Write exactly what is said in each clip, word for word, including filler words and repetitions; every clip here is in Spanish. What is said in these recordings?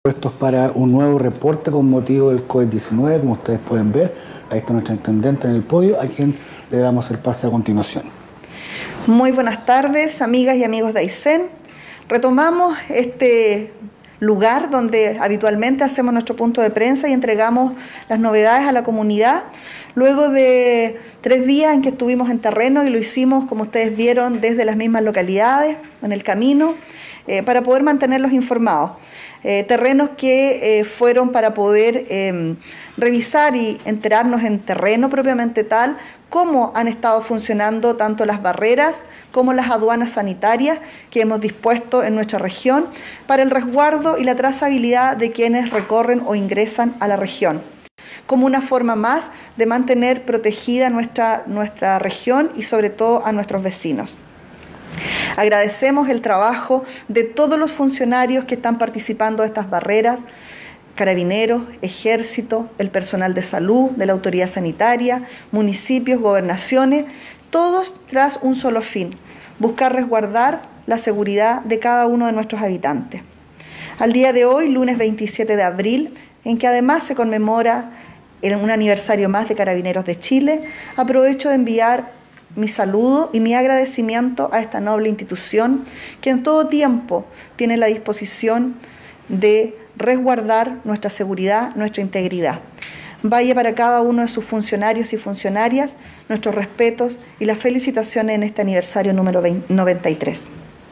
Esto es para un nuevo reporte con motivo del COVID diecinueve, como ustedes pueden ver. Ahí está nuestra intendente en el podio, a quien le damos el pase a continuación. Muy buenas tardes, amigas y amigos de Aysén. Retomamos este lugar donde habitualmente hacemos nuestro punto de prensa y entregamos las novedades a la comunidad. Luego de tres días en que estuvimos en terreno y lo hicimos, como ustedes vieron, desde las mismas localidades, en el camino, eh, para poder mantenerlos informados. Eh, terrenos que eh, fueron para poder eh, revisar y enterarnos en terreno propiamente tal, cómo han estado funcionando tanto las barreras como las aduanas sanitarias que hemos dispuesto en nuestra región para el resguardo y la trazabilidad de quienes recorren o ingresan a la región, como una forma más de mantener protegida nuestra, nuestra región y sobre todo a nuestros vecinos. Agradecemos el trabajo de todos los funcionarios que están participando de estas barreras, carabineros, ejército, el personal de salud, de la autoridad sanitaria, municipios, gobernaciones, todos tras un solo fin: buscar resguardar la seguridad de cada uno de nuestros habitantes. Al día de hoy, lunes veintisiete de abril, en que además se conmemora un aniversario más de Carabineros de Chile, aprovecho de enviar mi saludo y mi agradecimiento a esta noble institución que en todo tiempo tiene la disposición de resguardar nuestra seguridad, nuestra integridad. Vaya para cada uno de sus funcionarios y funcionarias nuestros respetos y las felicitaciones en este aniversario número noventa y tres.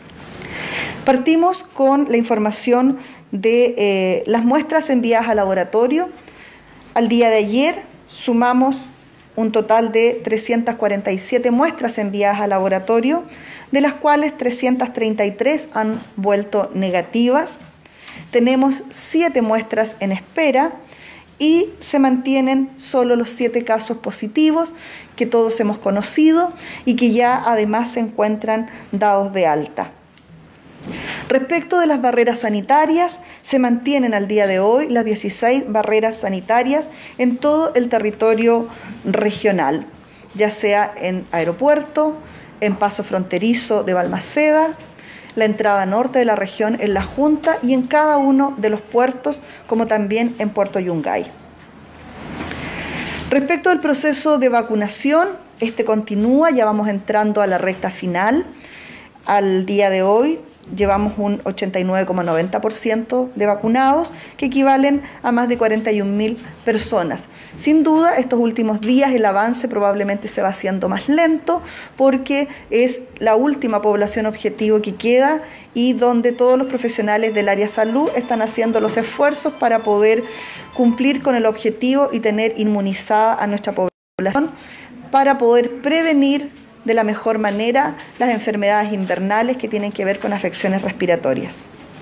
Partimos con la información de eh, las muestras enviadas al laboratorio. Al día de ayer sumamos un total de trescientas cuarenta y siete muestras enviadas al laboratorio, de las cuales trescientas treinta y tres han vuelto negativas. Tenemos siete muestras en espera y se mantienen solo los siete casos positivos que todos hemos conocido y que ya además se encuentran dados de alta. Respecto de las barreras sanitarias, se mantienen al día de hoy las dieciséis barreras sanitarias en todo el territorio regional, ya sea en aeropuerto, en paso fronterizo de Balmaceda, la entrada norte de la región en La Junta y en cada uno de los puertos, como también en Puerto Yungay. Respecto al proceso de vacunación, este continúa, ya vamos entrando a la recta final. Al día de hoy llevamos un ochenta y nueve coma noventa por ciento de vacunados, que equivalen a más de cuarenta y un mil personas. Sin duda, estos últimos días el avance probablemente se va haciendo más lento porque es la última población objetivo que queda y donde todos los profesionales del área salud están haciendo los esfuerzos para poder cumplir con el objetivo y tener inmunizada a nuestra población para poder prevenir de la mejor manera las enfermedades invernales que tienen que ver con afecciones respiratorias.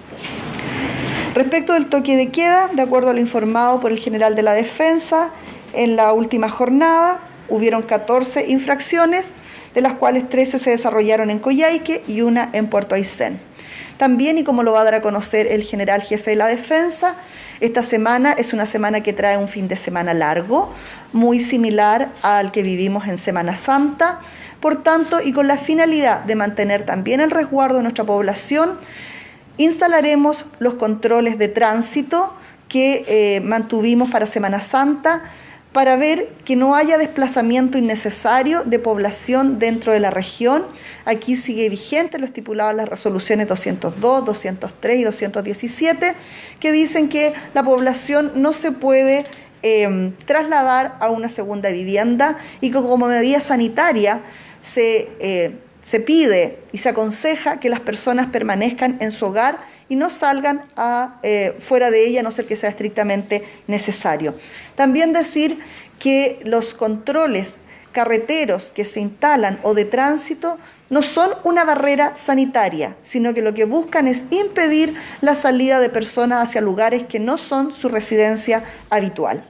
Respecto del toque de queda, de acuerdo a lo informado por el general de la Defensa, en la última jornada hubieron catorce infracciones, de las cuales trece se desarrollaron en Coyhaique y una en Puerto Aysén. También, y como lo va a dar a conocer el general jefe de la Defensa, esta semana es una semana que trae un fin de semana largo, muy similar al que vivimos en Semana Santa. Por tanto, y con la finalidad de mantener también el resguardo de nuestra población, instalaremos los controles de tránsito que eh, mantuvimos para Semana Santa para ver que no haya desplazamiento innecesario de población dentro de la región. Aquí sigue vigente lo estipulado en las resoluciones doscientos dos, doscientos tres y doscientos diecisiete, que dicen que la población no se puede eh, trasladar a una segunda vivienda y que como medida sanitaria se, eh, se pide y se aconseja que las personas permanezcan en su hogar y no salgan a, eh, fuera de ella, a no ser que sea estrictamente necesario. También decir que los controles carreteros que se instalan o de tránsito no son una barrera sanitaria, sino que lo que buscan es impedir la salida de personas hacia lugares que no son su residencia habitual.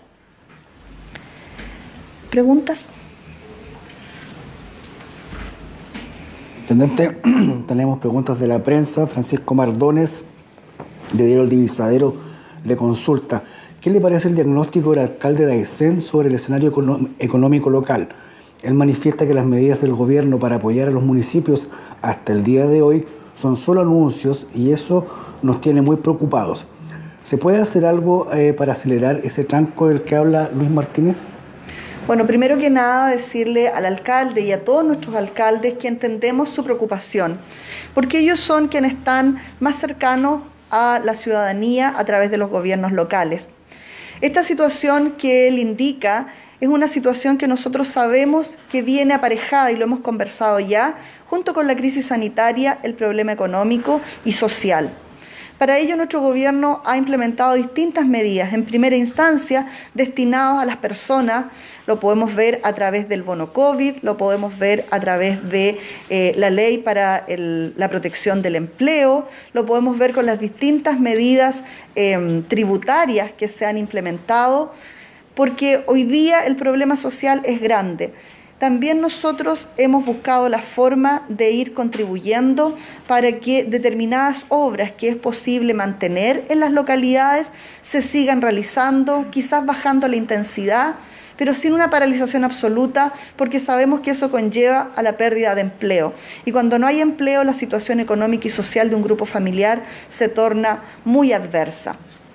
¿Preguntas? Intendente, tenemos preguntas de la prensa. Francisco Mardones, de Diario El Divisadero, le consulta: ¿qué le parece el diagnóstico del alcalde de Aysén sobre el escenario económico local? Él manifiesta que las medidas del gobierno para apoyar a los municipios hasta el día de hoy son solo anuncios y eso nos tiene muy preocupados. ¿Se puede hacer algo eh, para acelerar ese tranco del que habla Luis Martínez? Bueno, primero que nada decirle al alcalde y a todos nuestros alcaldes que entendemos su preocupación, porque ellos son quienes están más cercanos a la ciudadanía a través de los gobiernos locales. Esta situación que él indica es una situación que nosotros sabemos que viene aparejada, y lo hemos conversado ya, junto con la crisis sanitaria, el problema económico y social. Para ello, nuestro gobierno ha implementado distintas medidas, en primera instancia, destinadas a las personas. Lo podemos ver a través del bono COVID, lo podemos ver a través de eh, la ley para el, la protección del empleo, lo podemos ver con las distintas medidas eh, tributarias que se han implementado, porque hoy día el problema social es grande. También nosotros hemos buscado la forma de ir contribuyendo para que determinadas obras que es posible mantener en las localidades se sigan realizando, quizás bajando la intensidad, pero sin una paralización absoluta, porque sabemos que eso conlleva a la pérdida de empleo. Y cuando no hay empleo, la situación económica y social de un grupo familiar se torna muy adversa.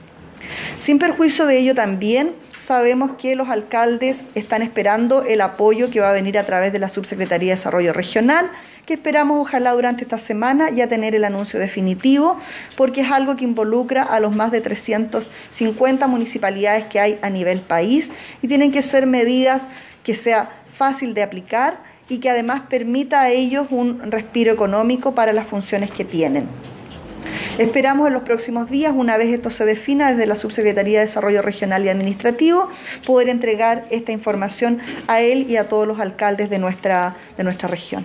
Sin perjuicio de ello también, sabemos que los alcaldes están esperando el apoyo que va a venir a través de la Subsecretaría de Desarrollo Regional, que esperamos ojalá durante esta semana ya tener el anuncio definitivo, porque es algo que involucra a los más de trescientas cincuenta municipalidades que hay a nivel país, y tienen que ser medidas que sea fácil de aplicar y que además permita a ellos un respiro económico para las funciones que tienen. Esperamos en los próximos días, una vez esto se defina desde la Subsecretaría de Desarrollo Regional y Administrativo, poder entregar esta información a él y a todos los alcaldes de nuestra, de nuestra región.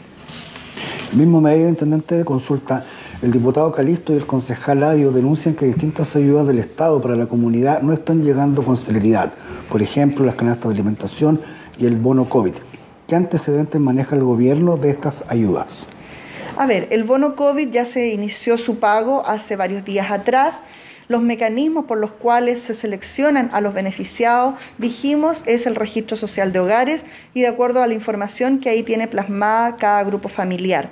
El mismo medio, intendente de consulta, el diputado Calisto y el concejal Ladio denuncian que distintas ayudas del Estado para la comunidad no están llegando con celeridad. Por ejemplo, las canastas de alimentación y el bono COVID. ¿Qué antecedentes maneja el gobierno de estas ayudas? A ver, el bono COVID ya se inició su pago hace varios días atrás. Los mecanismos por los cuales se seleccionan a los beneficiados, dijimos, es el registro social de hogares y de acuerdo a la información que ahí tiene plasmada cada grupo familiar.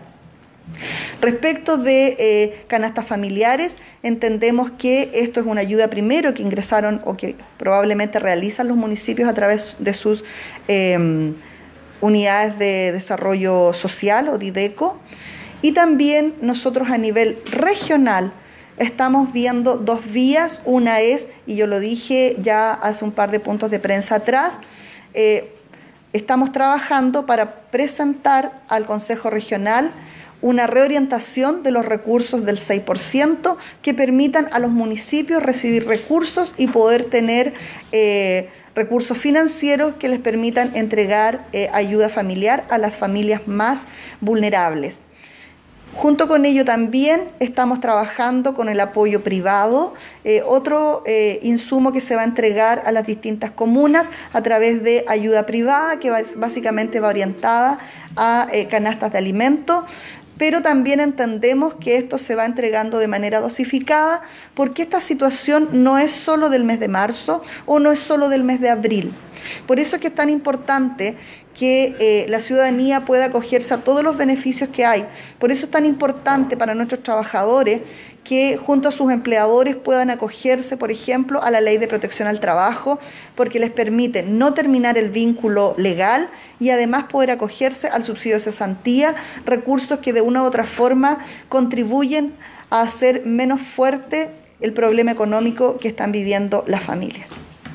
Respecto de eh, canastas familiares, entendemos que esto es una ayuda primero que ingresaron o que probablemente realizan los municipios a través de sus eh, unidades de desarrollo social o DIDECO. Y también nosotros a nivel regional estamos viendo dos vías. Una es, y yo lo dije ya hace un par de puntos de prensa atrás, eh, estamos trabajando para presentar al Consejo Regional una reorientación de los recursos del seis por ciento que permitan a los municipios recibir recursos y poder tener eh, recursos financieros que les permitan entregar eh, ayuda familiar a las familias más vulnerables. Junto con ello también estamos trabajando con el apoyo privado, eh, otro eh, insumo que se va a entregar a las distintas comunas a través de ayuda privada, que va, básicamente va orientada a eh, canastas de alimentos, pero también entendemos que esto se va entregando de manera dosificada, porque esta situación no es solo del mes de marzo o no es solo del mes de abril. Por eso es que es tan importante que eh, la ciudadanía pueda acogerse a todos los beneficios que hay. Por eso es tan importante para nuestros trabajadores que junto a sus empleadores puedan acogerse, por ejemplo, a la Ley de Protección al Trabajo, porque les permite no terminar el vínculo legal y además poder acogerse al subsidio de cesantía, recursos que de una u otra forma contribuyen a hacer menos fuerte el problema económico que están viviendo las familias.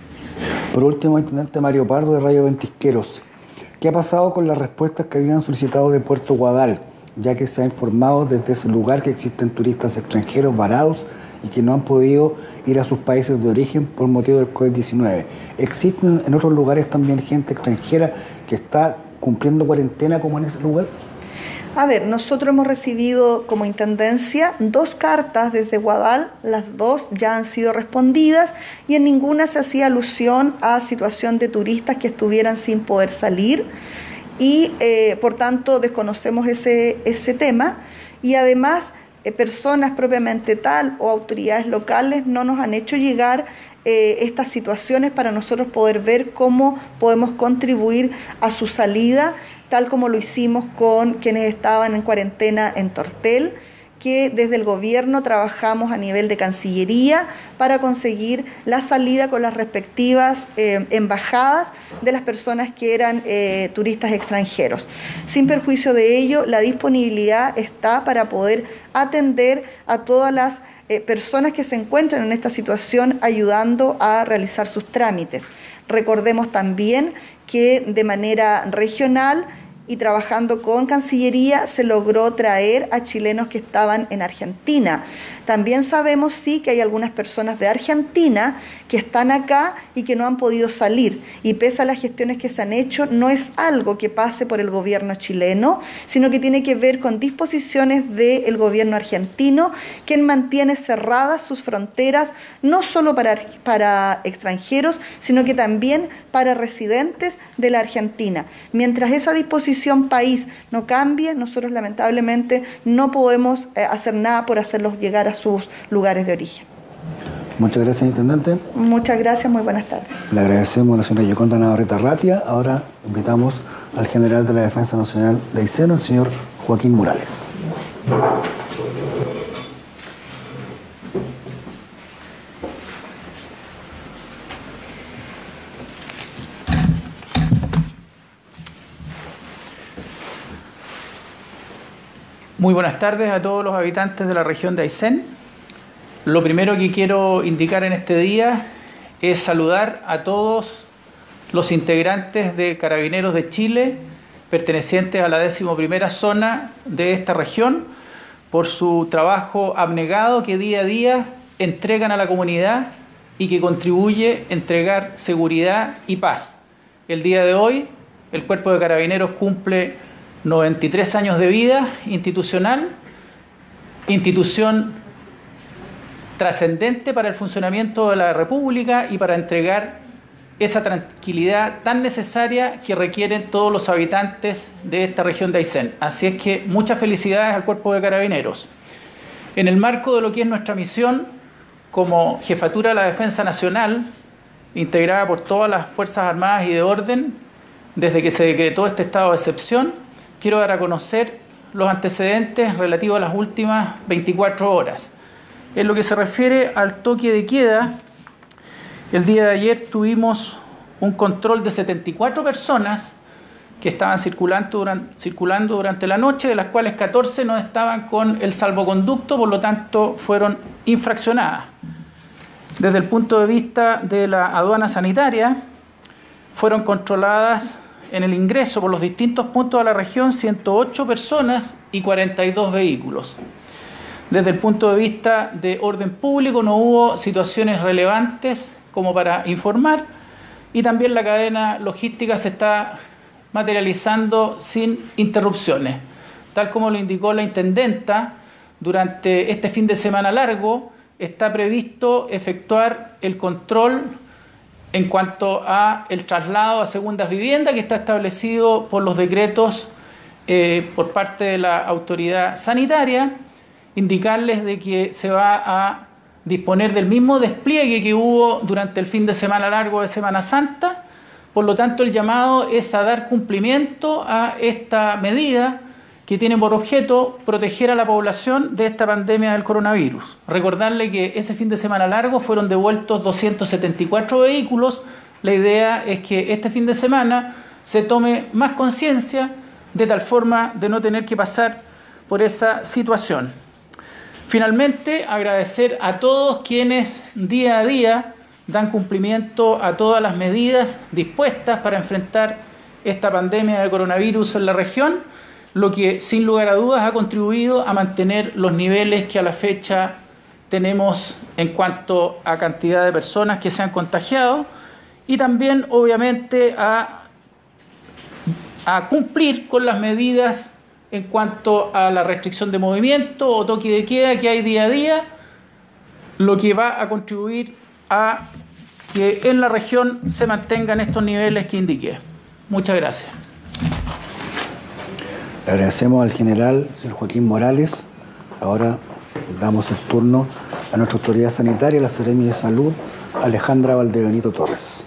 Por último, intendente Mario Pardo de Radio Ventisqueros. ¿Qué ha pasado con las respuestas que habían solicitado de Puerto Guadal? Ya que se ha informado desde ese lugar que existen turistas extranjeros varados y que no han podido ir a sus países de origen por motivo del COVID diecinueve. ¿Existen en otros lugares también gente extranjera que está cumpliendo cuarentena como en ese lugar? A ver, nosotros hemos recibido como Intendencia dos cartas desde Guadal, las dos ya han sido respondidas y en ninguna se hacía alusión a situación de turistas que estuvieran sin poder salir y eh, por tanto desconocemos ese, ese tema y además eh, personas propiamente tal o autoridades locales no nos han hecho llegar eh, estas situaciones para nosotros poder ver cómo podemos contribuir a su salida, tal como lo hicimos con quienes estaban en cuarentena en Tortel, que desde el gobierno trabajamos a nivel de Cancillería para conseguir la salida con las respectivas eh, embajadas de las personas que eran eh, turistas extranjeros. Sin perjuicio de ello, la disponibilidad está para poder atender a todas las eh, personas que se encuentran en esta situación, ayudando a realizar sus trámites. Recordemos también que de manera regional y trabajando con Cancillería se logró traer a chilenos que estaban en Argentina. También sabemos, sí, que hay algunas personas de Argentina que están acá y que no han podido salir. Y pese a las gestiones que se han hecho, no es algo que pase por el gobierno chileno, sino que tiene que ver con disposiciones del gobierno argentino, quien mantiene cerradas sus fronteras, no solo para, para extranjeros, sino que también para residentes de la Argentina. Mientras esa disposición país no cambie, nosotros lamentablemente no podemos eh, hacer nada por hacerlos llegar a sus lugares de origen. Muchas gracias, intendente. Muchas gracias, muy buenas tardes. Le agradecemos a la señora Yoconda Navarrete Ratia. Ahora invitamos al general de la Defensa Nacional de Aysén, el señor Joaquín Morales. Muy buenas tardes a todos los habitantes de la región de Aysén. Lo primero que quiero indicar en este día es saludar a todos los integrantes de Carabineros de Chile, pertenecientes a la décimo primera zona de esta región, por su trabajo abnegado que día a día entregan a la comunidad y que contribuye a entregar seguridad y paz. El día de hoy, el Cuerpo de Carabineros cumple noventa y tres años de vida institucional, institución trascendente para el funcionamiento de la República y para entregar esa tranquilidad tan necesaria que requieren todos los habitantes de esta región de Aysén. Así es que muchas felicidades al Cuerpo de Carabineros. En el marco de lo que es nuestra misión como Jefatura de la Defensa Nacional, integrada por todas las Fuerzas Armadas y de Orden, desde que se decretó este estado de excepción, quiero dar a conocer los antecedentes relativos a las últimas veinticuatro horas. En lo que se refiere al toque de queda, el día de ayer tuvimos un control de setenta y cuatro personas que estaban circulando durante, circulando durante la noche, de las cuales catorce no estaban con el salvoconducto, por lo tanto fueron infraccionadas. Desde el punto de vista de la aduana sanitaria, fueron controladas en el ingreso por los distintos puntos de la región ciento ocho personas y cuarenta y dos vehículos. Desde el punto de vista de orden público no hubo situaciones relevantes como para informar, y también la cadena logística se está materializando sin interrupciones. Tal como lo indicó la intendenta, durante este fin de semana largo está previsto efectuar el control en cuanto a el traslado a segundas viviendas que está establecido por los decretos eh, por parte de la autoridad sanitaria, indicarles de que se va a disponer del mismo despliegue que hubo durante el fin de semana largo de Semana Santa. Por lo tanto, el llamado es a dar cumplimiento a esta medida que tiene por objeto proteger a la población de esta pandemia del coronavirus. Recordarle que ese fin de semana largo fueron devueltos doscientos setenta y cuatro vehículos. La idea es que este fin de semana se tome más conciencia de tal forma de no tener que pasar por esa situación. Finalmente, agradecer a todos quienes día a día dan cumplimiento a todas las medidas dispuestas para enfrentar esta pandemia de coronavirus en la región, lo que sin lugar a dudas ha contribuido a mantener los niveles que a la fecha tenemos en cuanto a cantidad de personas que se han contagiado, y también obviamente a, a cumplir con las medidas en cuanto a la restricción de movimiento o toque de queda que hay día a día, lo que va a contribuir a que en la región se mantengan estos niveles que indiqué. Muchas gracias. Le agradecemos al general, señor Joaquín Morales. Ahora damos el turno a nuestra autoridad sanitaria, la Seremi de Salud, Alejandra Valdebenito Torres.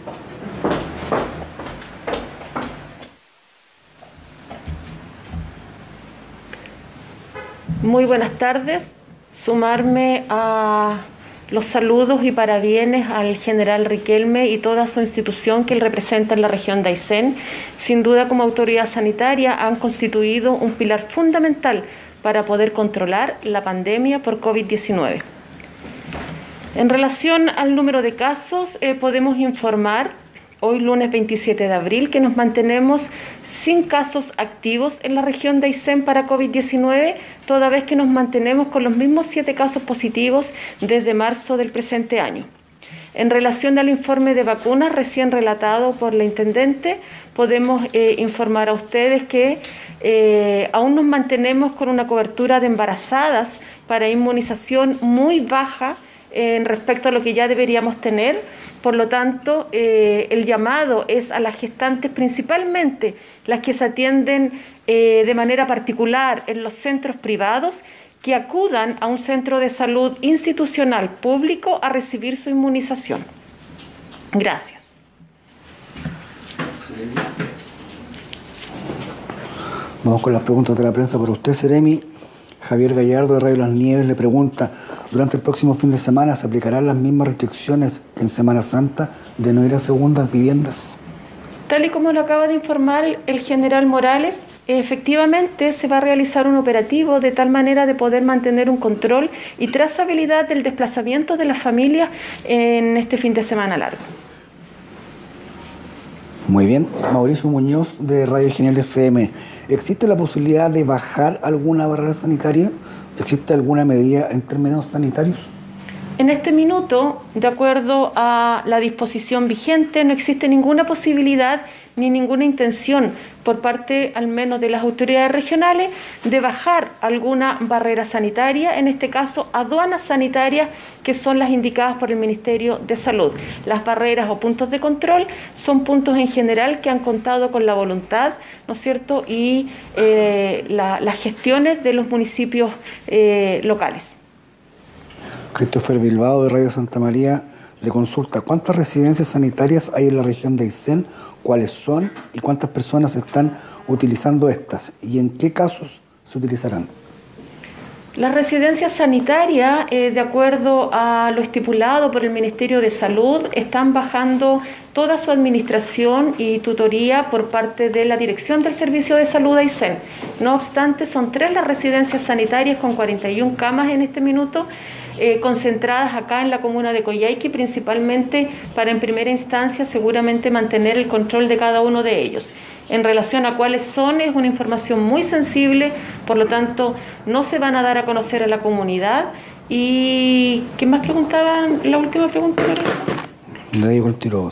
Muy buenas tardes. Sumarme a los saludos y parabienes al general Riquelme y toda su institución que él representa en la región de Aysén. Sin duda, como autoridad sanitaria, han constituido un pilar fundamental para poder controlar la pandemia por COVID diecinueve. En relación al número de casos, eh, podemos informar hoy lunes veintisiete de abril que nos mantenemos sin casos activos en la región de Aysén para COVID diecinueve, toda vez que nos mantenemos con los mismos siete casos positivos desde marzo del presente año. En relación al informe de vacunas recién relatado por la Intendente, podemos eh, informar a ustedes que eh, aún nos mantenemos con una cobertura de embarazadas para inmunización muy baja en respecto a lo que ya deberíamos tener. Por lo tanto, eh, el llamado es a las gestantes, principalmente las que se atienden eh, de manera particular en los centros privados, que acudan a un centro de salud institucional público a recibir su inmunización. Gracias. Vamos con las preguntas de la prensa para usted, Seremi. Javier Gallardo de Radio Las Nieves le pregunta: ¿durante el próximo fin de semana se aplicarán las mismas restricciones que en Semana Santa de no ir a segundas viviendas? Tal y como lo acaba de informar el general Morales, efectivamente se va a realizar un operativo de tal manera de poder mantener un control y trazabilidad del desplazamiento de las familias en este fin de semana largo. Muy bien. Mauricio Muñoz de Radio Genial F M. ¿Existe la posibilidad de bajar alguna barrera sanitaria? ¿Existe alguna medida en términos sanitarios? En este minuto, de acuerdo a la disposición vigente, no existe ninguna posibilidad ni ninguna intención por parte, al menos de las autoridades regionales, de bajar alguna barrera sanitaria, en este caso aduanas sanitarias, que son las indicadas por el Ministerio de Salud. Las barreras o puntos de control son puntos en general que han contado con la voluntad, ¿no es cierto?, y eh, la, las gestiones de los municipios eh, locales. Christopher Bilbao de Radio Santa María le consulta: ¿cuántas residencias sanitarias hay en la región de Aysén? ¿Cuáles son? ¿Y cuántas personas están utilizando estas? ¿Y en qué casos se utilizarán? Las residencias sanitarias, eh, de acuerdo a lo estipulado por el Ministerio de Salud, están bajando toda su administración y tutoría por parte de la Dirección del Servicio de Salud de Aysén. No obstante, son tres las residencias sanitarias con cuarenta y una camas en este minuto, eh, concentradas acá en la comuna de Coyhaique, principalmente para en primera instancia seguramente mantener el control de cada uno de ellos. En relación a cuáles son, es una información muy sensible, por lo tanto no se van a dar a conocer a la comunidad. ¿Y qué más preguntaban? La última pregunta, Le digo el tiro.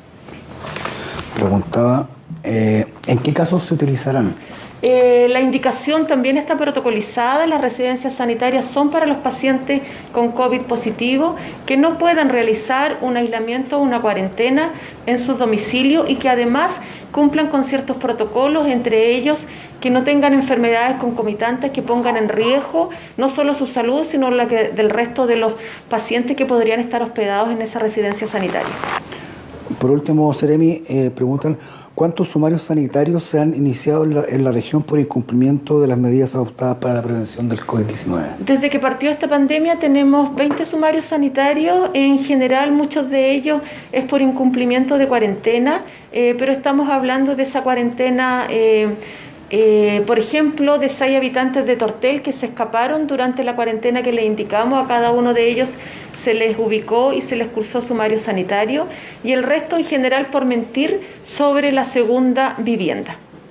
Preguntaba, eh, ¿en qué casos se utilizarán? Eh, la indicación también está protocolizada. Las residencias sanitarias son para los pacientes con COVID positivo que no puedan realizar un aislamiento o una cuarentena en su domicilio y que además cumplan con ciertos protocolos, entre ellos que no tengan enfermedades concomitantes que pongan en riesgo no solo su salud, sino la que, del resto de los pacientes que podrían estar hospedados en esa residencia sanitaria. Por último, Seremi, eh, preguntan: ¿cuántos sumarios sanitarios se han iniciado en la, en la región por incumplimiento de las medidas adoptadas para la prevención del COVID diecinueve? Desde que partió esta pandemia tenemos veinte sumarios sanitarios. En general, muchos de ellos es por incumplimiento de cuarentena, eh, pero estamos hablando de esa cuarentena, eh, eh, por ejemplo, de seis habitantes de Tortel que se escaparon durante la cuarentena que les indicamos. A cada uno de ellos se les ubicó y se les cursó sumario sanitario, y el resto en general por mentir sobre la segunda vivienda.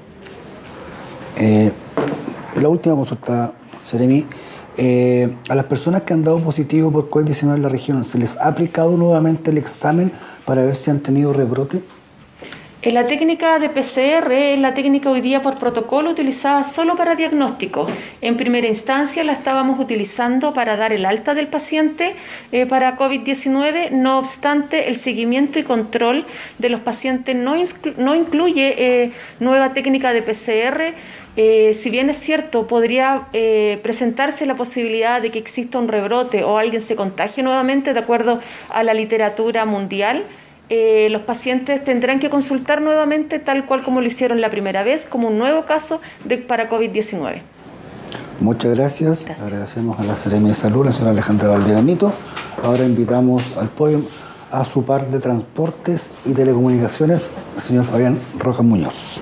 Eh, la última consulta, Seremi. Eh, a las personas que han dado positivo por COVID diecinueve en la región, ¿se les ha aplicado nuevamente el examen para ver si han tenido rebrote? En la técnica de P C R es la técnica hoy día por protocolo utilizada solo para diagnóstico. En primera instancia la estábamos utilizando para dar el alta del paciente eh, para COVID diecinueve, no obstante el seguimiento y control de los pacientes no, no incluye eh, nueva técnica de P C R. Eh, si bien es cierto, podría eh, presentarse la posibilidad de que exista un rebrote o alguien se contagie nuevamente de acuerdo a la literatura mundial. Eh, los pacientes tendrán que consultar nuevamente tal cual como lo hicieron la primera vez, como un nuevo caso de, para COVID diecinueve. Muchas gracias. gracias. Agradecemos a la Seremi de Salud, la señora Alejandra Valdebenito. Ahora invitamos al podio a su par de Transportes y Telecomunicaciones, el señor Fabián Rojas Muñoz.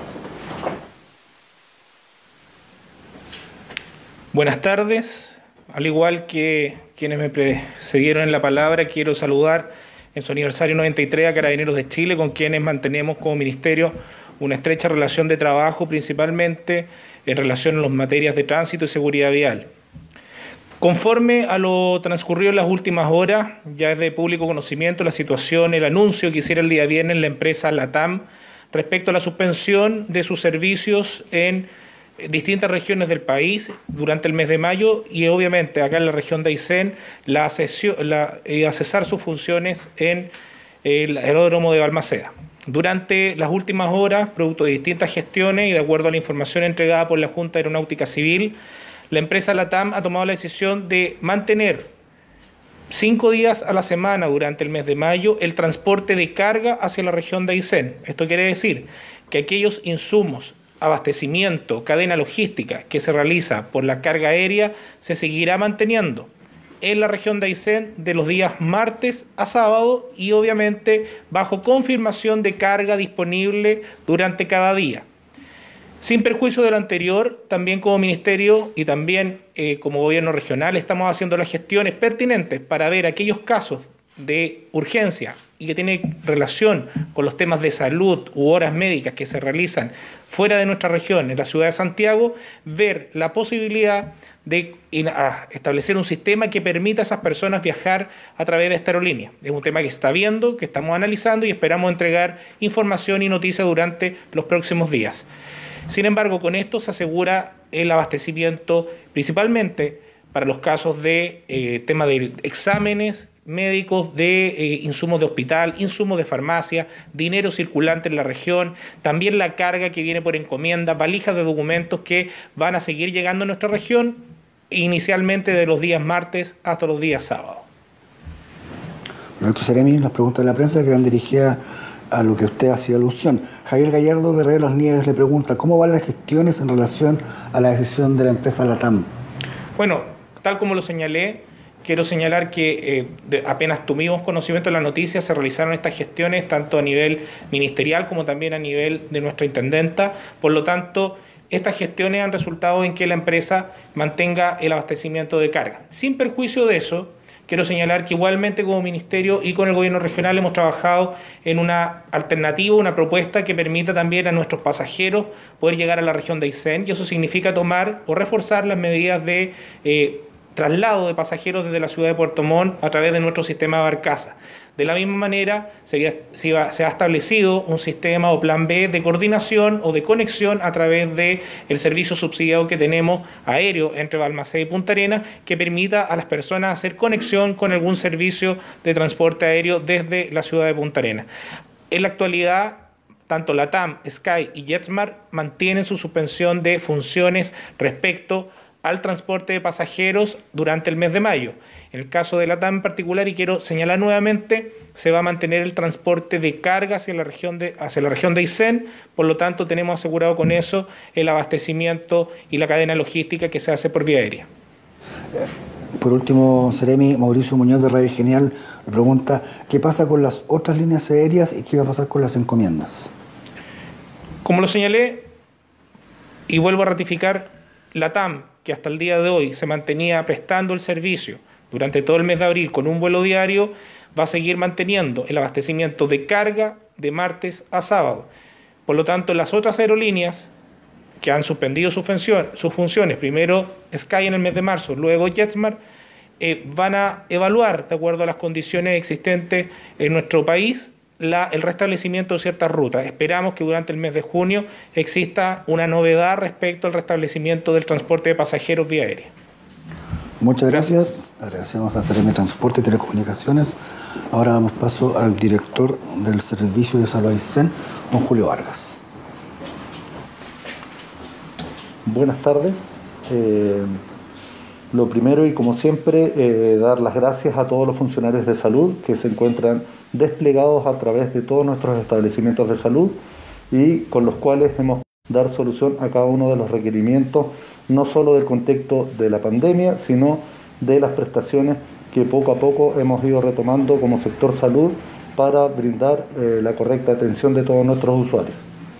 Buenas tardes. Al igual que quienes me precedieron en la palabra, quiero saludar en su aniversario noventa y tres a Carabineros de Chile, con quienes mantenemos como Ministerio una estrecha relación de trabajo, principalmente en relación a las materias de tránsito y seguridad vial. Conforme a lo transcurrido en las últimas horas, ya es de público conocimiento la situación, el anuncio que hiciera el día viernes la empresa LATAM respecto a la suspensión de sus servicios en distintas regiones del país durante el mes de mayo y obviamente acá en la región de Aysén la, la eh, a cesar sus funciones en el aeródromo de Balmaceda. Durante las últimas horas, producto de distintas gestiones y de acuerdo a la información entregada por la Junta Aeronáutica Civil, la empresa LATAM ha tomado la decisión de mantener cinco días a la semana durante el mes de mayo el transporte de carga hacia la región de Aysén. Esto quiere decir que aquellos insumos, abastecimiento, cadena logística que se realiza por la carga aérea se seguirá manteniendo en la región de Aysén de los días martes a sábado y obviamente bajo confirmación de carga disponible durante cada día. Sin perjuicio de lo anterior, también como Ministerio y también eh, como Gobierno regional estamos haciendo las gestiones pertinentes para ver aquellos casos de urgencia y que tienen relación con los temas de salud u horas médicas que se realizan fuera de nuestra región, en la ciudad de Santiago, ver la posibilidad de establecer un sistema que permita a esas personas viajar a través de esta aerolínea. Es un tema que está viendo, que estamos analizando y esperamos entregar información y noticias durante los próximos días. Sin embargo, con esto se asegura el abastecimiento principalmente para los casos de eh, tema de exámenes médicos, de eh, insumos de hospital, insumos de farmacia, dinero circulante en la región, también la carga que viene por encomienda, valijas de documentos que van a seguir llegando a nuestra región, inicialmente de los días martes hasta los días sábados. Doctor Seremi, las preguntas de la prensa que van dirigidas a lo que usted hacía alusión. Javier Gallardo de Red de los Nieves le pregunta, ¿cómo van las gestiones en relación a la decisión de la empresa LATAM? Bueno, tal como lo señalé, quiero señalar que eh, de, apenas tuvimos conocimiento de la noticia, se realizaron estas gestiones tanto a nivel ministerial como también a nivel de nuestra intendenta. Por lo tanto, estas gestiones han resultado en que la empresa mantenga el abastecimiento de carga. Sin perjuicio de eso, quiero señalar que igualmente como Ministerio y con el Gobierno regional hemos trabajado en una alternativa, una propuesta que permita también a nuestros pasajeros poder llegar a la región de Aysén, y eso significa tomar o reforzar las medidas de eh, traslado de pasajeros desde la ciudad de Puerto Montt a través de nuestro sistema de barcaza. De la misma manera, se, se, va, se ha establecido un sistema o plan B de coordinación o de conexión a través del servicio subsidiado que tenemos aéreo entre Balmaceda y Punta Arenas, que permita a las personas hacer conexión con algún servicio de transporte aéreo desde la ciudad de Punta Arenas. En la actualidad, tanto LATAM, Sky y JetSmart mantienen su suspensión de funciones respecto al transporte de pasajeros durante el mes de mayo. En el caso de LATAM en particular, y quiero señalar nuevamente, se va a mantener el transporte de carga hacia la región de, hacia la región de Aysén, por lo tanto tenemos asegurado con eso el abastecimiento y la cadena logística que se hace por vía aérea. Por último, Seremi, Mauricio Muñoz de Radio Genial me pregunta, ¿qué pasa con las otras líneas aéreas y qué va a pasar con las encomiendas? Como lo señalé, y vuelvo a ratificar, LATAM, que hasta el día de hoy se mantenía prestando el servicio durante todo el mes de abril con un vuelo diario, va a seguir manteniendo el abastecimiento de carga de martes a sábado. Por lo tanto, las otras aerolíneas que han suspendido sus, función, sus funciones, primero Sky en el mes de marzo, luego JetSmart, eh, van a evaluar, de acuerdo a las condiciones existentes en nuestro país, La, el restablecimiento de ciertas rutas. Esperamos que durante el mes de junio exista una novedad respecto al restablecimiento del transporte de pasajeros vía aérea. Muchas gracias. Agradecemos a Seremi de Transporte y Telecomunicaciones. Ahora damos paso al director del Servicio de Salud Aysén, don Julio Vargas. Buenas tardes. Eh, lo primero y como siempre, eh, dar las gracias a todos los funcionarios de salud que se encuentran desplegados a través de todos nuestros establecimientos de salud y con los cuales hemos dar solución a cada uno de los requerimientos no solo del contexto de la pandemia, sino de las prestaciones que poco a poco hemos ido retomando como sector salud para brindar eh, la correcta atención de todos nuestros usuarios.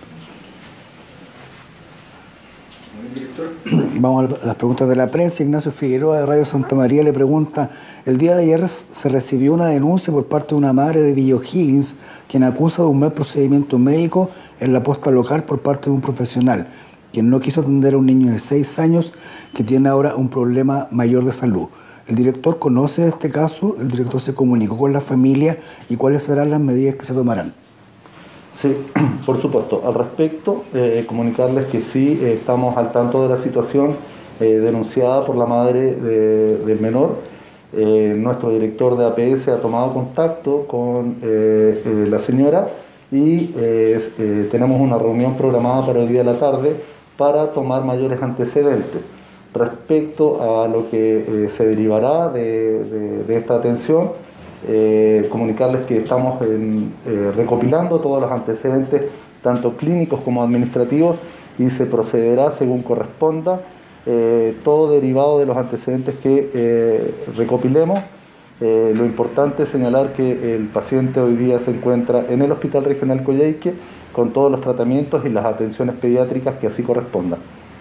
Vamos a las preguntas de la prensa. Ignacio Figueroa de Radio Santa María le pregunta: el día de ayer se recibió una denuncia por parte de una madre de Villa O'Higgins quien acusa de un mal procedimiento médico en la posta local por parte de un profesional quien no quiso atender a un niño de seis años que tiene ahora un problema mayor de salud. ¿El director conoce este caso? ¿El director se comunicó con la familia? ¿Y cuáles serán las medidas que se tomarán? Sí, por supuesto. Al respecto, eh, comunicarles que sí eh, estamos al tanto de la situación eh, denunciada por la madre de, del menor. Eh, nuestro director de A P S ha tomado contacto con eh, eh, la señora y eh, eh, tenemos una reunión programada para el día de la tarde para tomar mayores antecedentes. Respecto a lo que eh, se derivará de, de, de esta atención, eh, comunicarles que estamos en, eh, recopilando todos los antecedentes, tanto clínicos como administrativos, y se procederá según corresponda, eh, todo derivado de los antecedentes que eh, recopilemos. Eh, lo importante es señalar que el paciente hoy día se encuentra en el Hospital Regional Coyhaique con todos los tratamientos y las atenciones pediátricas que así correspondan.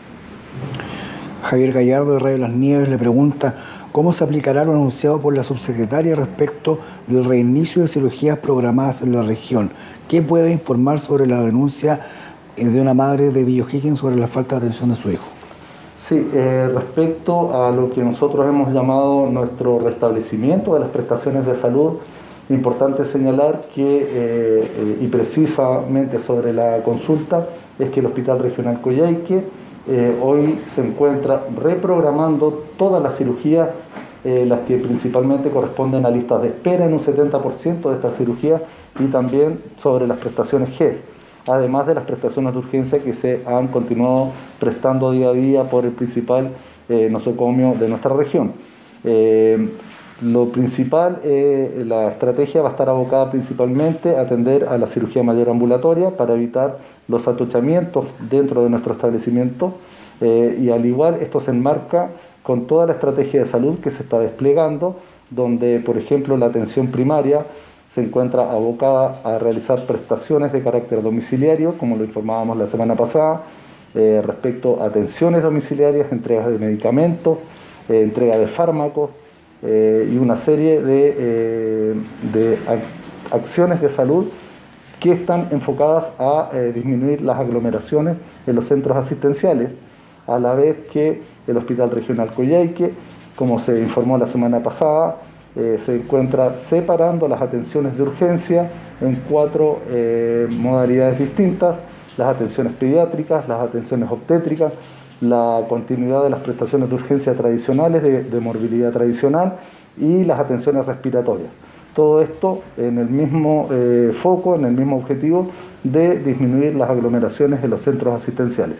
Javier Gallardo de Radio Las Nieves le pregunta: ¿cómo se aplicará lo anunciado por la subsecretaria respecto del reinicio de cirugías programadas en la región? ¿Qué puede informar sobre la denuncia de una madre de Villa O'Higgins sobre la falta de atención de su hijo? Sí, eh, respecto a lo que nosotros hemos llamado nuestro restablecimiento de las prestaciones de salud, importante señalar que, eh, eh, y precisamente sobre la consulta, es que el Hospital Regional Coyhaique Eh, hoy se encuentra reprogramando todas las cirugías, eh, las que principalmente corresponden a listas de espera en un setenta por ciento de estas cirugías, y también sobre las prestaciones G E S, además de las prestaciones de urgencia que se han continuado prestando día a día por el principal eh, nosocomio de nuestra región. Eh, lo principal, eh, la estrategia va a estar abocada principalmente a atender a la cirugía mayor ambulatoria para evitar los atochamientos dentro de nuestro establecimiento, eh, y al igual esto se enmarca con toda la estrategia de salud que se está desplegando, donde por ejemplo la atención primaria se encuentra abocada a realizar prestaciones de carácter domiciliario, como lo informábamos la semana pasada, eh, respecto a atenciones domiciliarias, entregas de medicamentos, eh, entrega de fármacos, eh, y una serie de, eh, de ac acciones de salud que están enfocadas a eh, disminuir las aglomeraciones en los centros asistenciales, a la vez que el Hospital Regional Coyhaique, como se informó la semana pasada, eh, se encuentra separando las atenciones de urgencia en cuatro eh, modalidades distintas: las atenciones pediátricas, las atenciones obstétricas, la continuidad de las prestaciones de urgencia tradicionales, de, de morbilidad tradicional, y las atenciones respiratorias. Todo esto en el mismo eh, foco, en el mismo objetivo de disminuir las aglomeraciones en los centros asistenciales.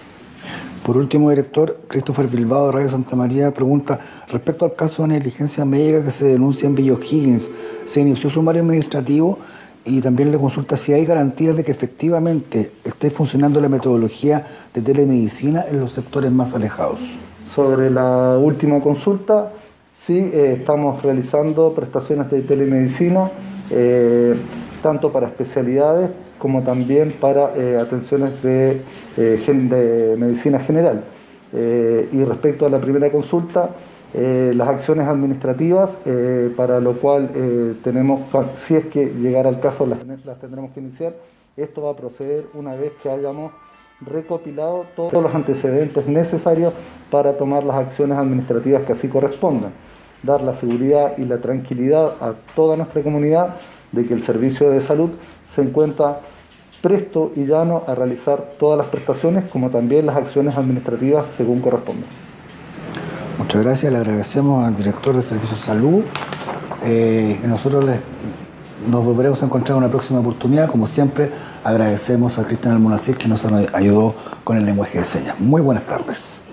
Por último, director, Christopher Bilbao de Radio Santa María pregunta: respecto al caso de negligencia médica que se denuncia en Villa O'Higgins, ¿se inició sumario administrativo? Y también le consulta si hay garantías de que efectivamente esté funcionando la metodología de telemedicina en los sectores más alejados. Sobre la última consulta, sí, eh, estamos realizando prestaciones de telemedicina, eh, tanto para especialidades como también para eh, atenciones de, eh, gen, de medicina general. Eh, y respecto a la primera consulta, eh, las acciones administrativas, eh, para lo cual eh, tenemos, si es que llegara al caso, las, las tendremos que iniciar. Esto va a proceder una vez que hayamos recopilado todos los antecedentes necesarios para tomar las acciones administrativas que así correspondan. Dar la seguridad y la tranquilidad a toda nuestra comunidad de que el servicio de salud se encuentra presto y llano a realizar todas las prestaciones, como también las acciones administrativas según corresponda. Muchas gracias, le agradecemos al director de Servicios de Salud. Eh, nosotros les, nos volveremos a encontrar en una próxima oportunidad. Como siempre, agradecemos a Cristian Almonacid, que nos ayudó con el lenguaje de señas. Muy buenas tardes.